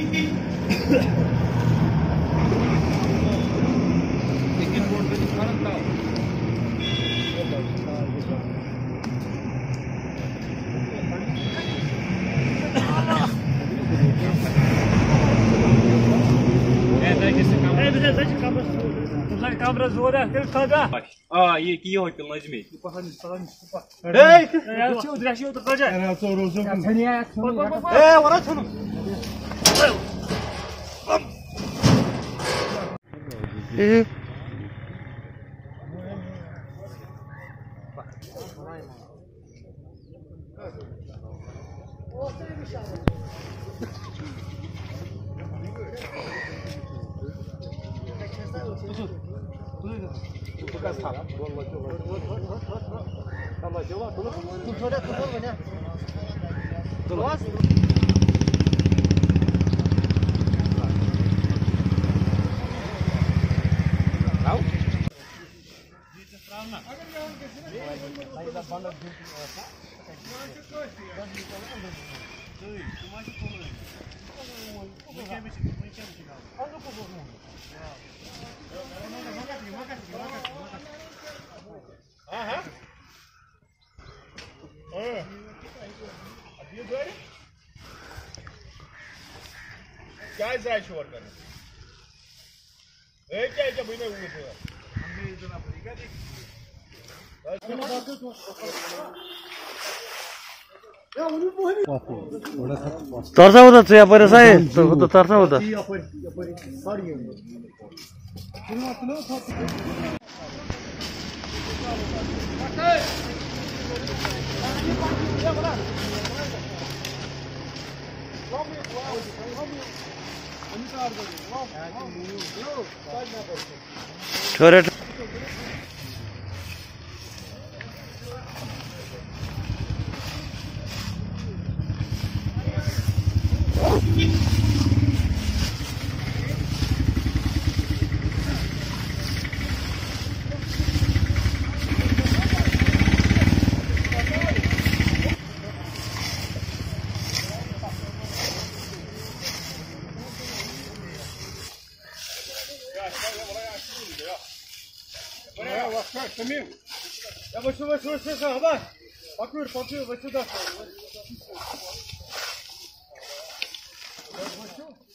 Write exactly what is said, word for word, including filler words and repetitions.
Камера зора, когда? А, які його нажміть. Эй, ты чего дряхи вот раджай? Ana sorusu. Эй, ворот шunu. Ee, Ага. Ага. Abhi gari? Kya जाए शोर कर? ए क्या क्या बिना हुए थे? हमने इतना परीक्षा देखी. Tarsa होता तो यहाँ पर ऐसा है तो तो tarsa होता छोरे Я больше больше больше сюда, покур, покур, вот сюда.